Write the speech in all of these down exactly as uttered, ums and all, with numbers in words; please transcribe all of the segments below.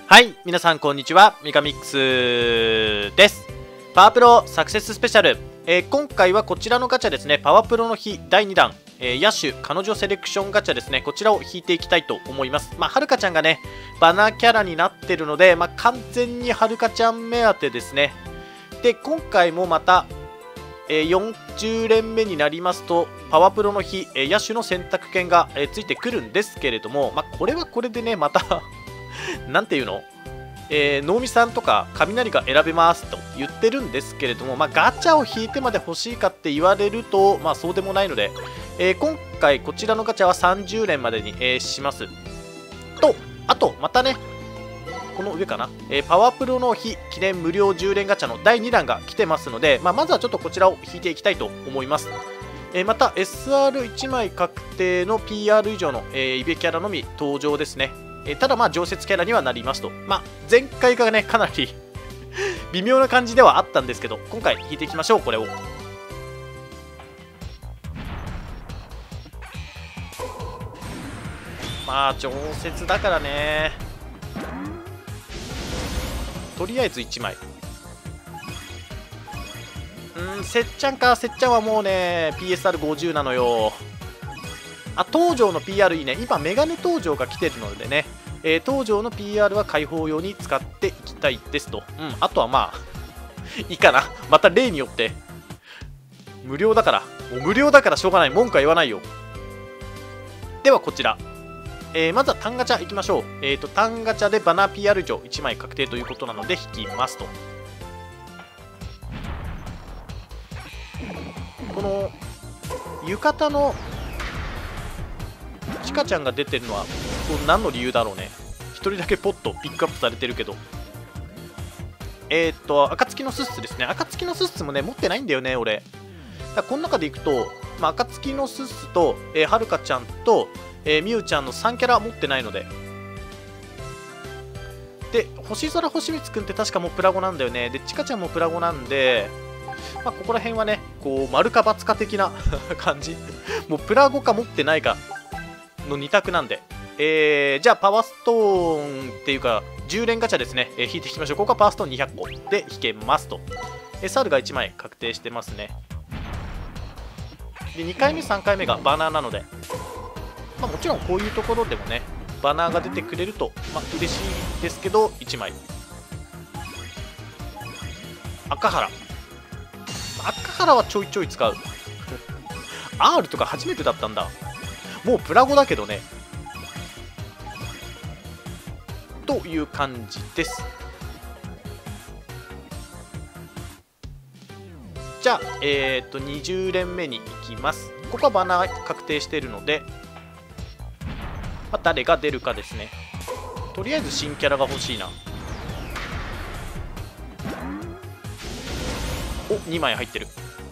はい、皆さんこんにちは、ミカミックスです。パワープロサクセススペシャル、えー、今回はこちらのガチャですね、パワープロの日だいにだん、えー、野手彼女セレクションガチャですね、こちらを引いていきたいと思います。まあ、はるかちゃんがね、バナーキャラになってるので、まあ、完全にはるかちゃん目当てですね。で、今回もまた、えー、よんじゅうれんめになりますと、パワープロの日、えー、野手の選択権が、えー、ついてくるんですけれども、まあ、これはこれでね、またなんていうの、えー、能見さんとか雷が選べますと言ってるんですけれども、まあ、ガチャを引いてまで欲しいかって言われると、まあ、そうでもないので、えー、今回こちらのガチャはさんじゅうれんまでに、えー、します。と、あとまたね、この上かな、えー、パワープロの日記念無料じゅうれんガチャのだいにだんが来てますので、まあ、まずはちょっとこちらを引いていきたいと思います。えー、また エスアールいち 枚確定の ピーアール 以上の、えー、イベキャラのみ登場ですね。えー、ただまあ常設キャラにはなりますと、まあ、前回がねかなり微妙な感じではあったんですけど、今回引いていきましょう。これをまあ常設だからね、とりあえずいちまい。うん、せっちゃんか。せっちゃんはもうね ピーエスアールごじゅう なのよ。あ、東條の ピーアール いいね。今メガネ東條が来てるのでね、えー、東條の ピーアール は開放用に使っていきたいですと。うん、あとはまあいいかな。また例によって無料だから、もう無料だからしょうがない、文句は言わないよ。ではこちら、えー、まずは単ガチャいきましょう。えっ、ー、と単ガチャでバナー ピーアール 以上いちまい確定ということなので引きますと。この浴衣のチカちゃんが出てるのは何の理由だろうね。ひとりだけポッとピックアップされてるけど、えっ、ー、と暁のスッスですね。暁のスッスもね持ってないんだよね俺。だこの中でいくと、まあ、暁のスッスと、えー、はるかちゃんと、えー、みゆちゃんのさんキャラ持ってないので、で星空星光くんって確かもうプラゴなんだよね。でチカちゃんもプラゴなんで、まあ、ここら辺はねこう丸か×か的な感じもうプラゴか持ってないかのに択なんで、えー、じゃあパワーストーンっていうかじゅうれんガチャですね、えー、引いていきましょう。ここはパワーストーンにひゃっこで引けますと。えー、サルがいちまい確定してますね。でにかいめさんかいめがバナーなので、まあ、もちろんこういうところでもねバナーが出てくれると、まあ、嬉しいですけど、いちまい赤原赤原はちょいちょい使うアール とか初めてだったんだ。もうプラゴだけどねという感じです。じゃあ、えっとにじゅうれんめに行きます。ここはバナー確定しているので、まあ、誰が出るかですね。とりあえず新キャラが欲しいな。お、にまい入ってる。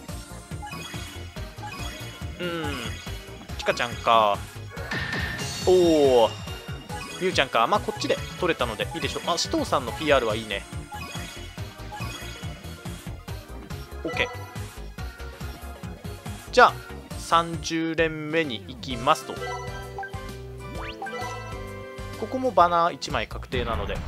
うん、チカちゃんか。おお、みゆちゃんか。まあこっちで取れたのでいいでしょう。あ、紫藤さんの ピーアール はいいね。 OK。 じゃあさんじゅうれんめに行きますと、ここもバナーいちまい確定なので、ま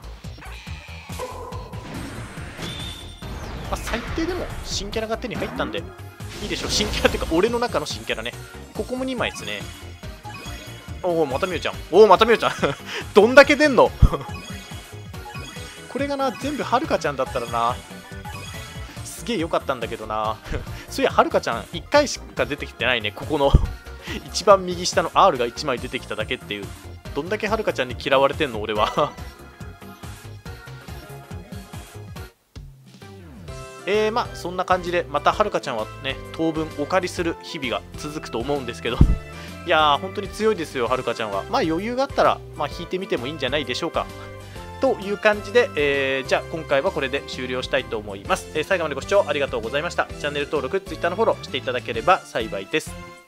あ、最低でも新キャラが手に入ったんでいいでしょう。新キャラっていうか俺の中の新キャラね。ここもにまいですね。おお、またみゆちゃん。おお、またみゆちゃんどんだけ出んのこれがな全部はるかちゃんだったらなすげえ良かったんだけどなそういやはるかちゃんいっかいしか出てきてないね。ここの一番右下の アール がいちまい出てきただけっていう。どんだけはるかちゃんに嫌われてんの俺はえー、まあそんな感じでまたはるかちゃんはね当分お借りする日々が続くと思うんですけどいやー本当に強いですよはるかちゃんは。まあ余裕があったら、まあ、引いてみてもいいんじゃないでしょうかという感じで、えー、じゃあ今回はこれで終了したいと思います。えー、最後までご視聴ありがとうございました。チャンネル登録、Twitter のフォローしていただければ幸いです。